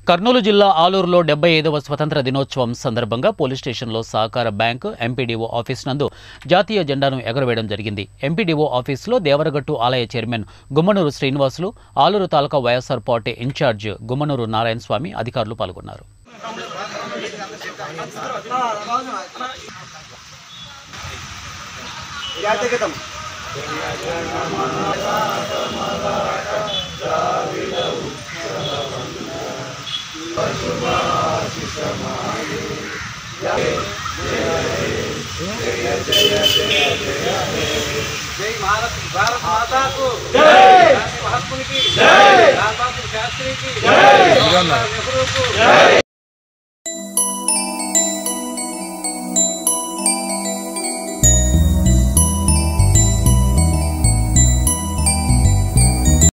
కర్నూలు జిల్లా ఆలూరులో 75వ స్వతంత్ర దినోత్సవం సందర్భంగా పోలీస్ స్టేషన్లో సహకార బ్యాంకు ఎంపీడీఓ ఆఫీస్ నందు జాతీయ జెండాను ఎగురవేయడం జరిగింది. ఎంపీడీఓ ఆఫీసులో దేవరగట్టు ఆలయ chairman Gummanuru Srinivasulu, Aluru taluka YSR party incharge Gummanuru Narayana Swamy అధికారులు పాల్గొన్నారు. जय भारत माता को जय, महात्मा की जय, लाल बहादुर शास्त्री की जय, नेहरू को जय।